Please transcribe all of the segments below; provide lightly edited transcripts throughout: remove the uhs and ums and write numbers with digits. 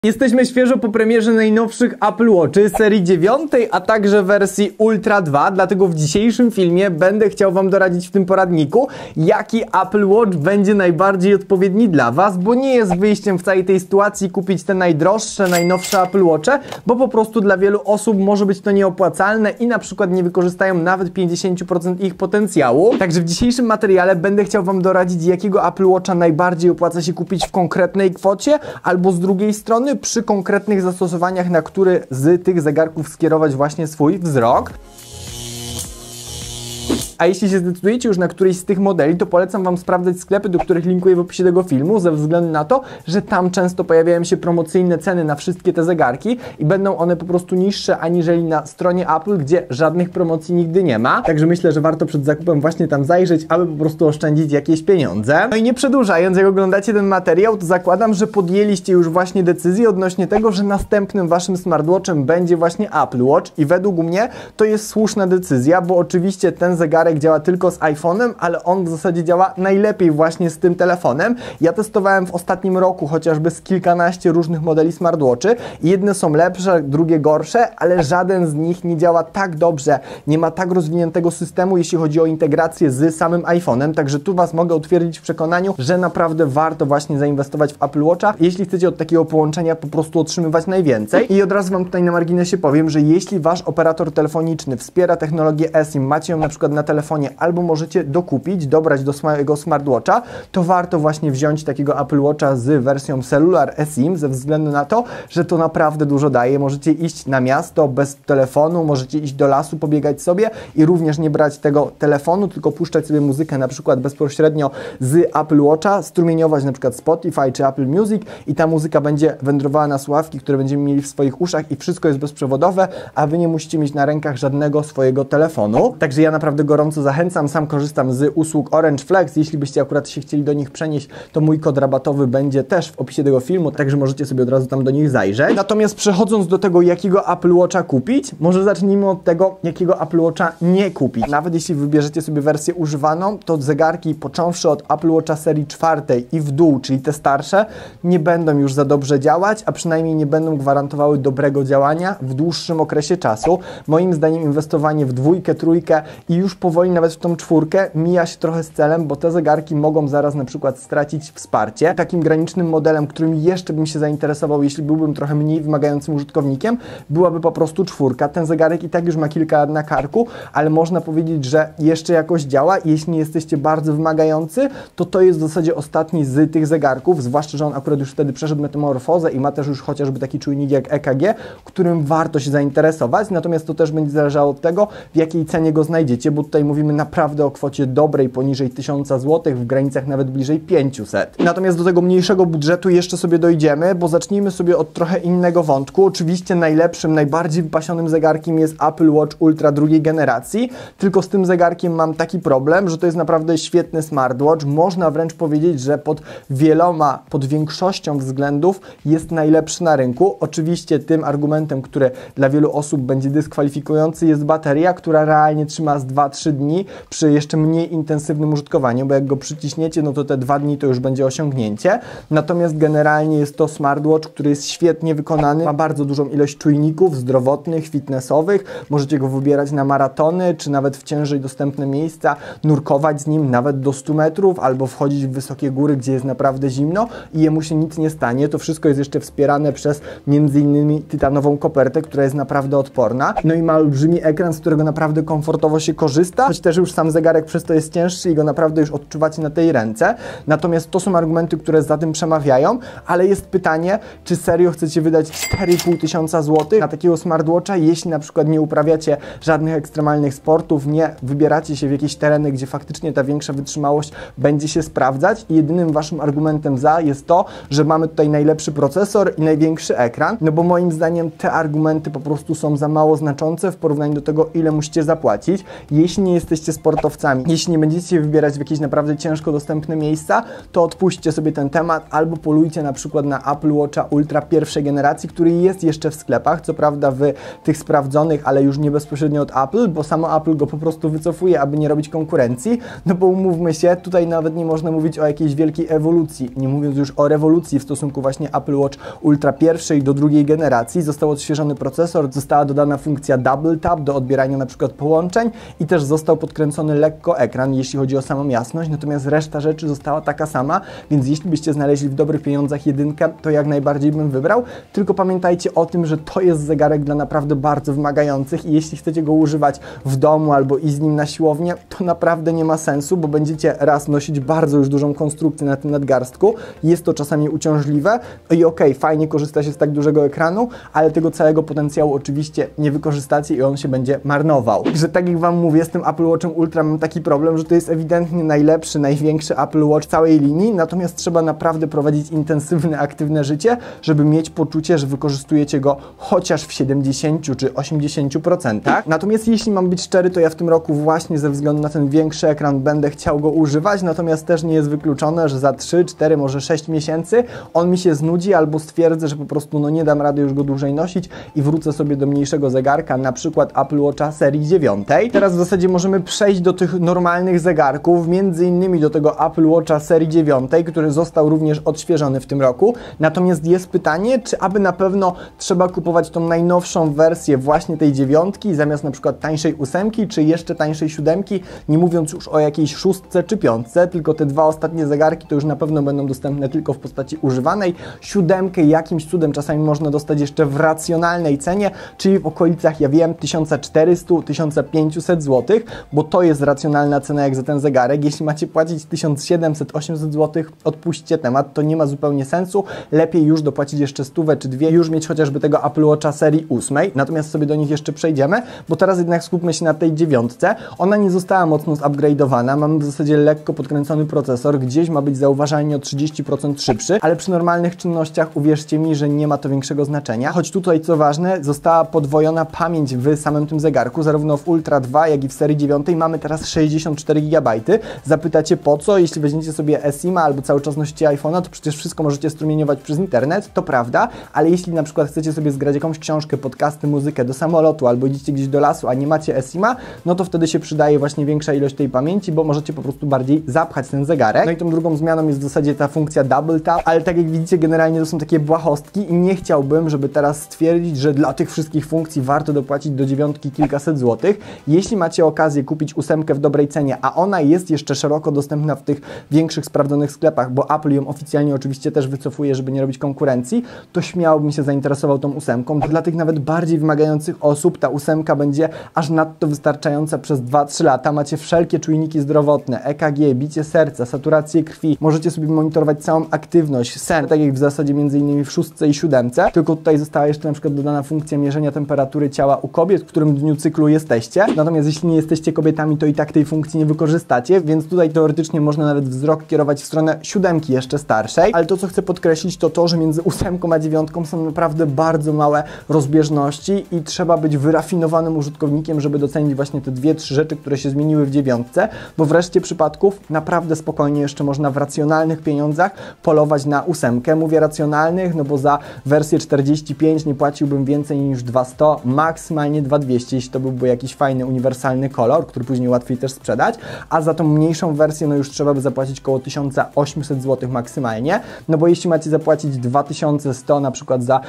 Jesteśmy świeżo po premierze najnowszych Apple Watchy serii 9, a także wersji Ultra 2, dlatego w dzisiejszym filmie będę chciał Wam doradzić w tym poradniku, jaki Apple Watch będzie najbardziej odpowiedni dla Was, bo nie jest wyjściem w całej tej sytuacji kupić te najdroższe, najnowsze Apple Watche, bo po prostu dla wielu osób może być to nieopłacalne i na przykład nie wykorzystają nawet 50% ich potencjału. Także w dzisiejszym materiale będę chciał Wam doradzić, jakiego Apple Watcha najbardziej opłaca się kupić w konkretnej kwocie, albo z drugiej strony przy konkretnych zastosowaniach, na który z tych zegarków skierować właśnie swój wzrok. A jeśli się zdecydujecie już na któryś z tych modeli, to polecam Wam sprawdzać sklepy, do których linkuję w opisie tego filmu, ze względu na to, że tam często pojawiają się promocyjne ceny na wszystkie te zegarki i będą one po prostu niższe aniżeli na stronie Apple, gdzie żadnych promocji nigdy nie ma. Także myślę, że warto przed zakupem właśnie tam zajrzeć, aby po prostu oszczędzić jakieś pieniądze. No i nie przedłużając, jak oglądacie ten materiał, to zakładam, że podjęliście już właśnie decyzję odnośnie tego, że następnym Waszym smartwatchem będzie właśnie Apple Watch i według mnie to jest słuszna decyzja, bo oczywiście ten zegarek działa tylko z iPhone'em, ale on w zasadzie działa najlepiej właśnie z tym telefonem. Ja testowałem w ostatnim roku chociażby z kilkanaście różnych modeli smartwatchy i jedne są lepsze, drugie gorsze, ale żaden z nich nie działa tak dobrze, nie ma tak rozwiniętego systemu, jeśli chodzi o integrację z samym iPhone'em, także tu Was mogę utwierdzić w przekonaniu, że naprawdę warto właśnie zainwestować w Apple Watcha, jeśli chcecie od takiego połączenia po prostu otrzymywać najwięcej. I od razu Wam tutaj na marginesie powiem, że jeśli Wasz operator telefoniczny wspiera technologię eSIM, macie ją na przykład na telefonie, albo możecie dokupić, dobrać do swojego smartwatcha, to warto właśnie wziąć takiego Apple Watcha z wersją Cellular eSIM, ze względu na to, że to naprawdę dużo daje. Możecie iść na miasto bez telefonu, możecie iść do lasu, pobiegać sobie i również nie brać tego telefonu, tylko puszczać sobie muzykę na przykład bezpośrednio z Apple Watcha, strumieniować na przykład Spotify czy Apple Music i ta muzyka będzie wędrowała na słuchawki, które będziemy mieli w swoich uszach i wszystko jest bezprzewodowe, a Wy nie musicie mieć na rękach żadnego swojego telefonu. Także ja naprawdę gorąco zachęcam, sam korzystam z usług Orange Flex. Jeśli byście akurat się chcieli do nich przenieść, to mój kod rabatowy będzie też w opisie tego filmu, także możecie sobie od razu tam do nich zajrzeć. Natomiast przechodząc do tego, jakiego Apple Watcha kupić, może zacznijmy od tego, jakiego Apple Watcha nie kupić. Nawet jeśli wybierzecie sobie wersję używaną, to zegarki począwszy od Apple Watcha serii 4 i w dół, czyli te starsze, nie będą już za dobrze działać, a przynajmniej nie będą gwarantowały dobrego działania w dłuższym okresie czasu. Moim zdaniem inwestowanie w dwójkę, trójkę i już powoli nawet w tą czwórkę mija się trochę z celem, bo te zegarki mogą zaraz na przykład stracić wsparcie. Takim granicznym modelem, którym jeszcze bym się zainteresował, jeśli byłbym trochę mniej wymagającym użytkownikiem, byłaby po prostu czwórka. Ten zegarek i tak już ma kilka lat na karku, ale można powiedzieć, że jeszcze jakoś działa i jeśli nie jesteście bardzo wymagający, to to jest w zasadzie ostatni z tych zegarków, zwłaszcza, że on akurat już wtedy przeszedł metamorfozę i ma też już chociażby taki czujnik jak EKG, którym warto się zainteresować, natomiast to też będzie zależało od tego, w jakiej cenie go znajdziecie, bo tutaj mówimy naprawdę o kwocie dobrej, poniżej 1000 zł, w granicach nawet bliżej 500. Natomiast do tego mniejszego budżetu jeszcze sobie dojdziemy, bo zacznijmy sobie od trochę innego wątku. Oczywiście najlepszym, najbardziej wypasionym zegarkiem jest Apple Watch Ultra drugiej generacji, tylko z tym zegarkiem mam taki problem, że to jest naprawdę świetny smartwatch. Można wręcz powiedzieć, że pod większością względów jest najlepszy na rynku. Oczywiście tym argumentem, który dla wielu osób będzie dyskwalifikujący, jest bateria, która realnie trzyma z 2-3 dni przy jeszcze mniej intensywnym użytkowaniu, bo jak go przyciśniecie, no to te 2 dni to już będzie osiągnięcie. Natomiast generalnie jest to smartwatch, który jest świetnie wykonany, ma bardzo dużą ilość czujników zdrowotnych, fitnessowych, możecie go wybierać na maratony, czy nawet w ciężej dostępne miejsca, nurkować z nim nawet do 100 metrów, albo wchodzić w wysokie góry, gdzie jest naprawdę zimno i jemu się nic nie stanie. To wszystko jest jeszcze wspierane przez m.in. tytanową kopertę, która jest naprawdę odporna. No i ma olbrzymi ekran, z którego naprawdę komfortowo się korzysta, choć też już sam zegarek przez to jest cięższy i go naprawdę już odczuwacie na tej ręce. Natomiast to są argumenty, które za tym przemawiają, ale jest pytanie, czy serio chcecie wydać 4500 zł na takiego smartwatcha, jeśli na przykład nie uprawiacie żadnych ekstremalnych sportów, nie wybieracie się w jakieś tereny, gdzie faktycznie ta większa wytrzymałość będzie się sprawdzać i jedynym waszym argumentem za jest to, że mamy tutaj najlepszy procesor i największy ekran, no bo moim zdaniem te argumenty po prostu są za mało znaczące w porównaniu do tego, ile musicie zapłacić. Jeśli nie jesteście sportowcami, jeśli nie będziecie się wybierać w jakieś naprawdę ciężko dostępne miejsca, to odpuśćcie sobie ten temat albo polujcie na przykład na Apple Watcha Ultra pierwszej generacji, który jest jeszcze w sklepach, co prawda w tych sprawdzonych, ale już nie bezpośrednio od Apple, bo samo Apple go po prostu wycofuje, aby nie robić konkurencji, no bo umówmy się, tutaj nawet nie można mówić o jakiejś wielkiej ewolucji, nie mówiąc już o rewolucji w stosunku właśnie Apple Watch Ultra pierwszej do drugiej generacji. Został odświeżony procesor, została dodana funkcja Double Tap do odbierania na przykład połączeń i też został podkręcony lekko ekran, jeśli chodzi o samą jasność, natomiast reszta rzeczy została taka sama, więc jeśli byście znaleźli w dobrych pieniądzach jedynkę, to jak najbardziej bym wybrał, tylko pamiętajcie o tym, że to jest zegarek dla naprawdę bardzo wymagających i jeśli chcecie go używać w domu albo iść z nim na siłownię, to naprawdę nie ma sensu, bo będziecie raz nosić bardzo już dużą konstrukcję na tym nadgarstku, jest to czasami uciążliwe i okej, fajnie korzysta się z tak dużego ekranu, ale tego całego potencjału oczywiście nie wykorzystacie i on się będzie marnował. Także tak jak Wam mówię, z tym Apple Watchem Ultra mam taki problem, że to jest ewidentnie najlepszy, największy Apple Watch całej linii, natomiast trzeba naprawdę prowadzić intensywne, aktywne życie, żeby mieć poczucie, że wykorzystujecie go chociaż w 70 czy 80%. Natomiast jeśli mam być szczery, to ja w tym roku właśnie ze względu na ten większy ekran będę chciał go używać, natomiast też nie jest wykluczone, że za 3, 4, może 6 miesięcy on mi się znudzi albo stwierdzę, że po prostu no nie dam rady już go dłużej nosić i wrócę sobie do mniejszego zegarka, na przykład Apple Watcha serii 9. Teraz w zasadzie możemy przejść do tych normalnych zegarków, między innymi do tego Apple Watcha serii 9, który został również odświeżony w tym roku. Natomiast jest pytanie, czy aby na pewno trzeba kupować tą najnowszą wersję właśnie tej 9 zamiast na przykład tańszej 8, czy jeszcze tańszej 7, nie mówiąc już o jakiejś 6 czy 5, tylko te dwa ostatnie zegarki to już na pewno będą dostępne tylko w postaci używanej. 7 jakimś cudem czasami można dostać jeszcze w racjonalnej cenie, czyli w okolicach, ja wiem, 1400-1500 zł, bo to jest racjonalna cena jak za ten zegarek. Jeśli macie płacić 1700-800 zł, odpuśćcie temat, to nie ma zupełnie sensu. Lepiej już dopłacić jeszcze 100 czy 2, już mieć chociażby tego Apple Watcha serii 8, natomiast sobie do nich jeszcze przejdziemy, bo teraz jednak skupmy się na tej 9. Ona nie została mocno zupgrade'owana, mamy w zasadzie lekko podkręcony procesor, gdzieś ma być zauważalnie o 30% szybszy, ale przy normalnych czynnościach uwierzcie mi, że nie ma to większego znaczenia, choć tutaj co ważne, została podwojona pamięć w samym tym zegarku, zarówno w Ultra 2, jak i w serii 9 mamy teraz 64 GB. Zapytacie po co? Jeśli weźmiecie sobie eSIM-a albo cały czas nosicie iPhone'a, to przecież wszystko możecie strumieniować przez internet, to prawda, ale jeśli na przykład chcecie sobie zgrać jakąś książkę, podcasty, muzykę do samolotu albo idziecie gdzieś do lasu, a nie macie eSIM-a, no to wtedy się przydaje właśnie większa ilość tej pamięci, bo możecie po prostu bardziej zapchać ten zegarek. No i tą drugą zmianą jest w zasadzie ta funkcja Double Tap, ale tak jak widzicie, generalnie to są takie błahostki i nie chciałbym, żeby teraz stwierdzić, że dla tych wszystkich funkcji warto dopłacić do 9 kilkaset złotych. Jeśli macie okazję kupić 8 w dobrej cenie, a ona jest jeszcze szeroko dostępna w tych większych, sprawdzonych sklepach, bo Apple ją oficjalnie oczywiście też wycofuje, żeby nie robić konkurencji, to śmiało bym się zainteresował tą 8. Dla tych nawet bardziej wymagających osób ta 8 będzie aż nadto wystarczająca przez 2-3 lata. Macie wszelkie czujniki zdrowotne, EKG, bicie serca, saturację krwi. Możecie sobie monitorować całą aktywność, sen, tak jak w zasadzie między innymi w 6 i 7. Tylko tutaj została jeszcze na przykład dodana funkcja mierzenia temperatury ciała u kobiet, w którym dniu cyklu jesteście. Natomiast jeśli nie jesteście kobietami, to i tak tej funkcji nie wykorzystacie, więc tutaj teoretycznie można nawet wzrok kierować w stronę 7 jeszcze starszej. Ale to, co chcę podkreślić, to to, że między 8 a 9 są naprawdę bardzo małe rozbieżności i trzeba być wyrafinowanym użytkownikiem, żeby docenić właśnie te 2-3 rzeczy, które się zmieniły w 9, bo w reszcie przypadków naprawdę spokojnie jeszcze można w racjonalnych pieniądzach polować na 8. Mówię racjonalnych, no bo za wersję 45 nie płaciłbym więcej niż 200, maksymalnie 2200, jeśli to byłby jakiś fajny, uniwersalny kolor, który później łatwiej też sprzedać, a za tą mniejszą wersję no już trzeba by zapłacić około 1800 zł maksymalnie, no bo jeśli macie zapłacić 2100 na przykład za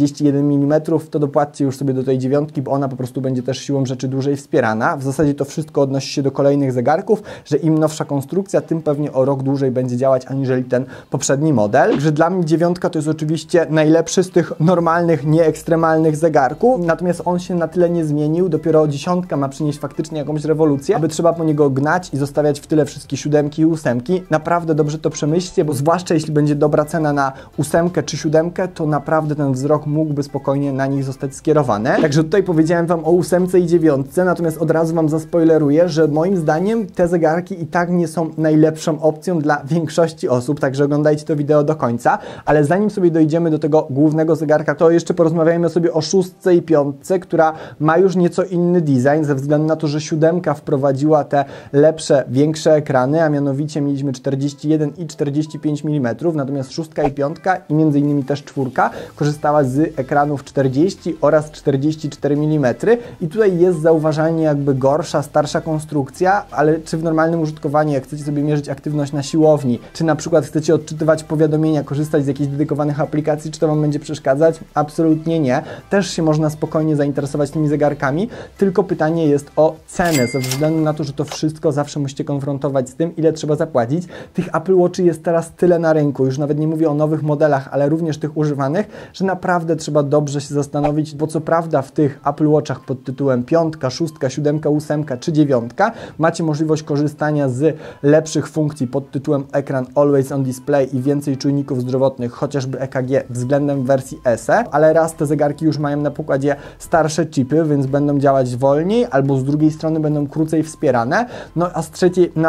41 mm, to dopłaccie już sobie do tej 9, bo ona po prostu będzie też siłą rzeczy dłużej wspierana. W zasadzie to wszystko odnosi się do kolejnych zegarków, że im nowsza konstrukcja, tym pewnie o rok dłużej będzie działać aniżeli ten poprzedni model. Także dla mnie 9 to jest oczywiście najlepszy z tych normalnych, nieekstremalnych zegarków, natomiast on się na tyle nie zmienił, dopiero 10 ma przynieść faktycznie jakąś rewolucję, aby trzeba po niego gnać i zostawiać w tyle wszystkie 7 i 8. Naprawdę dobrze to przemyślcie, bo zwłaszcza jeśli będzie dobra cena na 8 czy 7, to naprawdę ten wzrok mógłby spokojnie na nich zostać skierowany. Także tutaj powiedziałem Wam o 8 i 9, natomiast od razu Wam zaspoileruję, że moim zdaniem te zegarki i tak nie są najlepszą opcją dla większości osób, także oglądajcie to wideo do końca, ale zanim sobie dojdziemy do tego głównego zegarka, to jeszcze porozmawiajmy sobie o 6 i 5, która ma już nieco inny design, ze względu na to, że 7 wprowadziła te lepsze, większe ekrany, a mianowicie mieliśmy 41 i 45 mm, natomiast 6 i 5 i między innymi też 4 korzystała z ekranów 40 oraz 44 mm i tutaj jest zauważalnie jakby gorsza, starsza konstrukcja, ale czy w normalnym użytkowaniu, jak chcecie sobie mierzyć aktywność na siłowni, czy na przykład chcecie odczytywać powiadomienia, korzystać z jakichś dedykowanych aplikacji, czy to Wam będzie przeszkadzać? Absolutnie nie. Też się można spokojnie zainteresować tymi zegarkami, tylko pytanie jest o cenę, ze względu na to, że to wszystko zawsze musicie konfrontować z tym, ile trzeba zapłacić. Tych Apple Watchy jest teraz tyle na rynku, już nawet nie mówię o nowych modelach, ale również tych używanych, że naprawdę trzeba dobrze się zastanowić, bo co prawda w tych Apple Watchach pod tytułem 5, 6, 7, 8 czy 9 macie możliwość korzystania z lepszych funkcji pod tytułem ekran Always on Display i więcej czujników zdrowotnych, chociażby EKG względem wersji SE, ale raz te zegarki już mają na pokładzie starsze chipy, więc będą działać wolniej, albo z drugiej strony będą krócej wspierane, no a z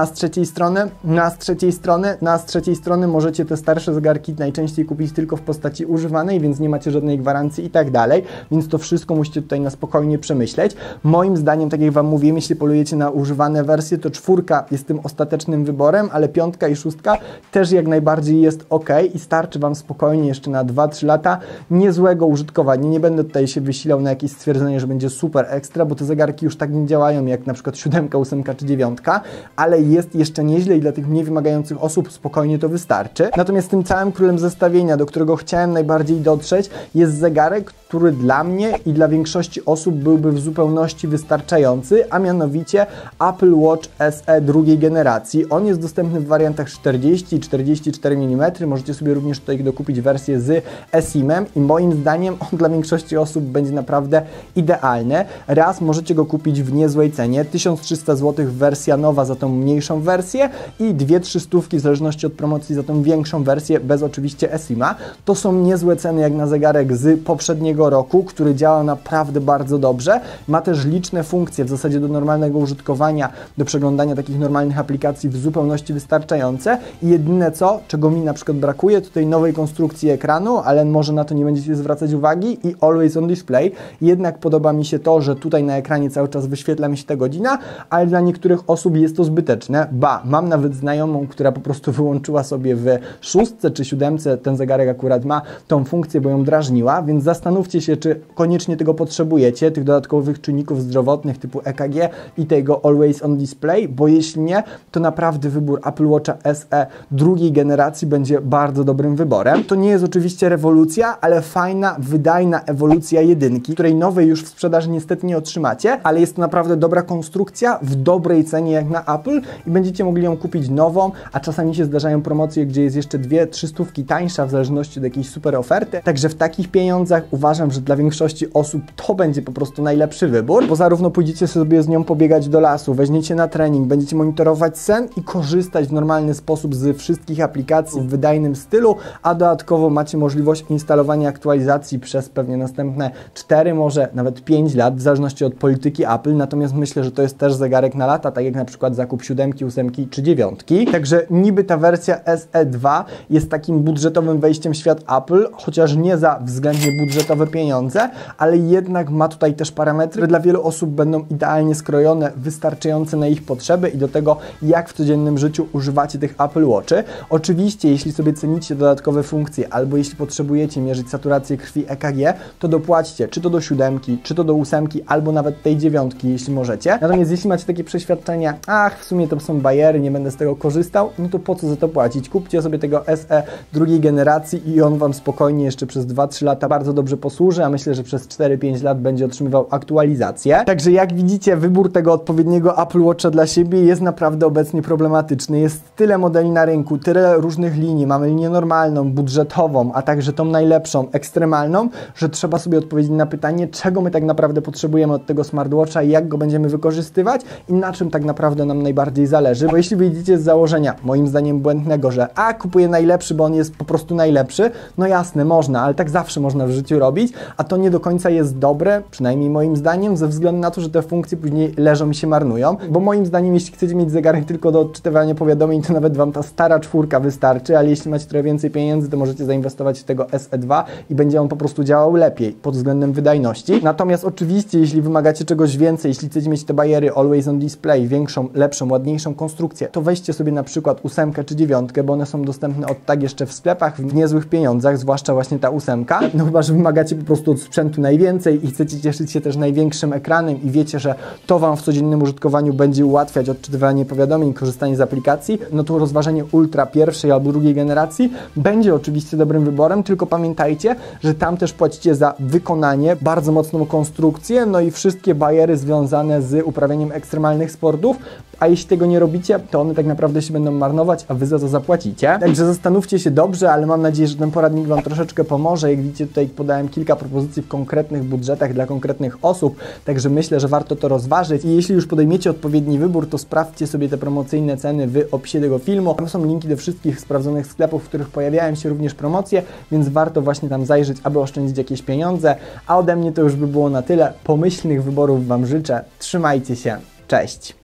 trzeciej strony możecie te starsze zegarki najczęściej kupić tylko w postaci używanej, więc nie macie żadnej gwarancji i tak dalej, więc to wszystko musicie tutaj na spokojnie przemyśleć. Moim zdaniem, tak jak Wam mówiłem, jeśli polujecie na używane wersje, to 4 jest tym ostatecznym wyborem, ale 5 i 6 też jak najbardziej jest ok i starczy Wam spokojnie jeszcze na 2-3 lata niezłego użytkowania. Nie będę tutaj się wysilał na jakieś stwierdzenie, że będzie super ekstra, bo te zegarki już tak nie działają jak na przykład 7, 8 czy 9, ale jest jeszcze nieźle i dla tych mniej wymagających osób spokojnie to wystarczy. Natomiast tym całym królem zestawienia, do którego chciałem najbardziej dotrzeć, jest zegarek, który dla mnie i dla większości osób byłby w zupełności wystarczający, a mianowicie Apple Watch SE drugiej generacji. On jest dostępny w wariantach 40 i 44 mm. Możecie sobie również tutaj dokupić wersję z eSIM-em i moim zdaniem on dla większości osób będzie naprawdę idealny. Raz możecie go kupić w niezłej cenie, 1300 zł wersja nowa za tą mniejszą wersję i 2-300 w zależności od promocji za tą większą wersję, bez oczywiście eSIM-a. To są niezłe ceny jak na zegarek z poprzedniego roku, który działa naprawdę bardzo dobrze. Ma też liczne funkcje w zasadzie do normalnego użytkowania, do przeglądania takich normalnych aplikacji w zupełności wystarczające i jedyne co, czego mi na przykład brakuje, to tej nowej konstrukcji ekranu, ale może na to nie będziecie zwracać uwagi i Always on Display. Jednak podoba mi się to, że tutaj na ekranie cały czas wyświetla mi się ta godzina, ale dla niektórych osób jest to zbyteczne. Mam nawet znajomą, która po prostu wyłączyła sobie w 6 czy 7, ten zegarek akurat ma tą funkcję, bo ją drażniła, więc zastanówcie się, czy koniecznie tego potrzebujecie, tych dodatkowych czynników zdrowotnych typu EKG i tego Always on Display, bo jeśli nie, to naprawdę wybór Apple Watcha SE drugiej generacji będzie bardzo dobrym wyborem. To nie jest oczywiście rewolucja, ale fajna, wydajna ewolucja jedynki, której nowej już w sprzedaży niestety nie otrzymacie, ale jest to naprawdę dobra konstrukcja w dobrej cenie jak na Apple i będziecie mogli ją kupić nową, a czasami się zdarzają promocje, gdzie jest jeszcze 2-300 tańsza w zależności od jakiejś super oferty. Także w takich pieniądzach uważam, że dla większości osób to będzie po prostu najlepszy wybór, bo zarówno pójdziecie sobie z nią pobiegać do lasu, weźmiecie na trening, będziecie monitorować sen i korzystać w normalny sposób z wszystkich aplikacji w wydajnym stylu, a dodatkowo macie możliwość instalowania aktualizacji przez pewnie następne 4, może nawet 5 lat, w zależności od polityki Apple, natomiast myślę, że to jest też zegarek na lata, tak jak na przykład zakup 7, 8 czy 9. Także niby ta wersja SE2 jest takim budżetowym wejściem w świat Apple, chociaż nie za względnie budżetowe pieniądze, ale jednak ma tutaj też parametry, które dla wielu osób będą idealnie skrojone, wystarczające na ich potrzeby i do tego, jak w codziennym życiu używacie tych Apple Watchy. Oczywiście, jeśli sobie cenicie dodatkowe funkcje, albo jeśli potrzebujecie mierzyć saturację krwi EKG, to dopłaćcie, czy to do 7, czy to do 8, albo nawet tej 9, jeśli możecie. Natomiast jeśli macie takie przeświadczenia, w sumie to są bajery, nie będę z tego korzystał, no to po co za to płacić? Kupcie sobie tego SE drugiej generacji i on Wam spokojnie jeszcze przez 2-3 lata bardzo dobrze posłuży, a myślę, że przez 4-5 lat będzie otrzymywał aktualizację. Także jak widzicie, wybór tego odpowiedniego Apple Watcha dla siebie jest naprawdę obecnie problematyczny. Jest tyle modeli na rynku, tyle różnych linii. Mamy linię normalną, budżetową, a także tą najlepszą, ekstremalną, że trzeba sobie odpowiedzieć na pytanie, czego my tak naprawdę potrzebujemy od tego smartwatcha i jak go będziemy wykorzystywać i na czym tak naprawdę nam najbardziej zależy. Bo jeśli wyjdziecie z założenia, moim zdaniem błędnego, że kupuję najlepszy, bo on jest po prostu najlepszy, no jasne, można, ale tak zawsze można w życiu robić, a to nie do końca jest dobre, przynajmniej moim zdaniem, ze względu na to, że te funkcje później leżą i się marnują, bo moim zdaniem, jeśli chcecie mieć zegarek tylko do odczytywania powiadomień, to nawet Wam ta stara 4 wystarczy, ale jeśli macie trochę więcej pieniędzy, to możecie zainwestować w tego SE2 i będzie on po prostu działał lepiej pod względem wydajności. Natomiast oczywiście, jeśli wymagacie czegoś więcej, jeśli chcecie mieć te bariery Always on Display, większą, lepszą, ładniejszą konstrukcję, to weźcie sobie na przykład 8 czy 9, bo one są dostępne od tak jeszcze w sklepach w niezłych pieniądzach, zwłaszcza właśnie ta 8. No chyba, że wymagacie po prostu od sprzętu najwięcej i chcecie cieszyć się też największym ekranem i wiecie, że to Wam w codziennym użytkowaniu będzie ułatwiać odczytywanie powiadomień, korzystanie z aplikacji, no to rozważenie Ultra pierwszej albo drugiej generacji będzie oczywiście dobrym wyborem, tylko pamiętajcie, że tam też płacicie za wykonanie, bardzo mocną konstrukcję, no i wszystkie bariery związane z uprawianiem ekstremalnych sportów, a jeśli tego nie robicie, to one tak naprawdę się będą marnować, a Wy za to zapłacicie. Także zastanówcie się dobrze, ale mam nadzieję, że ten poradnik Wam troszeczkę pomoże. Jak widzicie, tutaj podałem kilka propozycji w konkretnych budżetach dla konkretnych osób, także myślę, że warto to rozważyć. I jeśli już podejmiecie odpowiedni wybór, to sprawdźcie sobie te promocyjne ceny w opisie tego filmu. Tam są linki do wszystkich sprawdzonych sklepów, w których pojawiają się również promocje, więc warto właśnie tam zajrzeć, aby oszczędzić jakieś pieniądze. A ode mnie to już by było na tyle. Pomyślnych wyborów Wam życzę. Trzymajcie się. Cześć!